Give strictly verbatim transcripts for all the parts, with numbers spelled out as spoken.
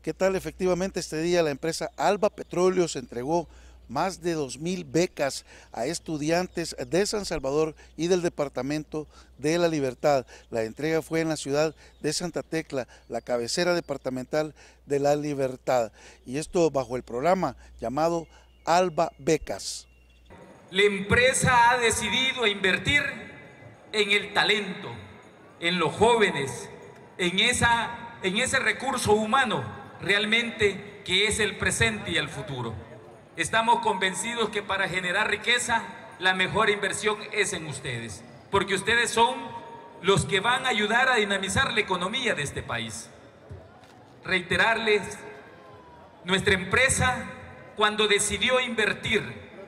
¿Qué tal? Efectivamente, este día la empresa Alba Petróleos entregó más de dos mil becas a estudiantes de San Salvador y del Departamento de la Libertad. La entrega fue en la ciudad de Santa Tecla, la cabecera departamental de la Libertad. Y esto bajo el programa llamado Alba Becas. La empresa ha decidido invertir en el talento, en los jóvenes, en, esa, en ese recurso humano realmente que es el presente y el futuro. Estamos convencidos que para generar riqueza la mejor inversión es en ustedes, porque ustedes son los que van a ayudar a dinamizar la economía de este país. Reiterarles, nuestra empresa cuando decidió invertir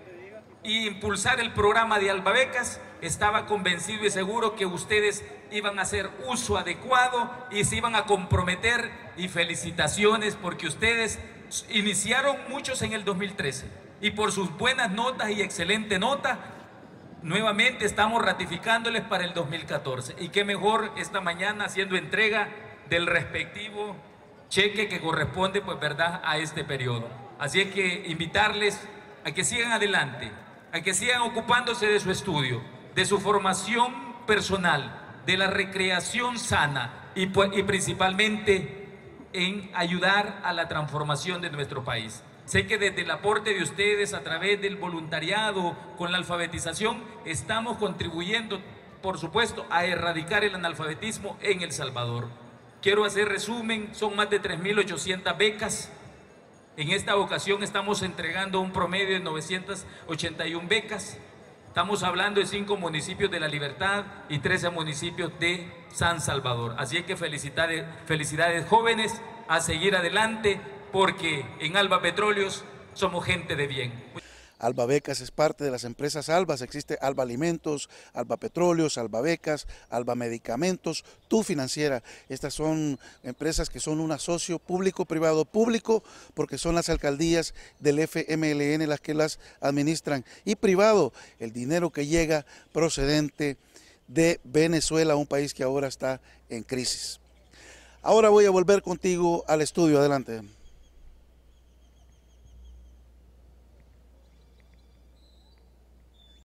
e impulsar el programa de Alba Becas, estaba convencido y seguro que ustedes iban a hacer uso adecuado y se iban a comprometer, y felicitaciones porque ustedes iniciaron muchos en el dos mil trece y por sus buenas notas y excelente nota, nuevamente estamos ratificándoles para el dos mil catorce. Y qué mejor esta mañana haciendo entrega del respectivo cheque que corresponde, pues, verdad, a este periodo. Así es que invitarles a que sigan adelante, a que sigan ocupándose de su estudio, de su formación personal, de la recreación sana y, pues, y principalmente en ayudar a la transformación de nuestro país. Sé que desde el aporte de ustedes a través del voluntariado, con la alfabetización, estamos contribuyendo, por supuesto, a erradicar el analfabetismo en El Salvador. Quiero hacer resumen, son más de tres mil ochocientas becas. En esta ocasión estamos entregando un promedio de novecientas ochenta y una becas. Estamos hablando de cinco municipios de La Libertad y trece municipios de San Salvador. Así es que felicidades, felicidades jóvenes, a seguir adelante, porque en Alba Petróleos somos gente de bien. Alba Becas es parte de las empresas Albas, existe Alba Alimentos, Alba Petróleos, Alba Becas, Alba Medicamentos, Tu Financiera. Estas son empresas que son un asocio público-privado, público porque son las alcaldías del F M L N las que las administran, y privado, el dinero que llega procedente de Venezuela, un país que ahora está en crisis. Ahora voy a volver contigo al estudio, adelante.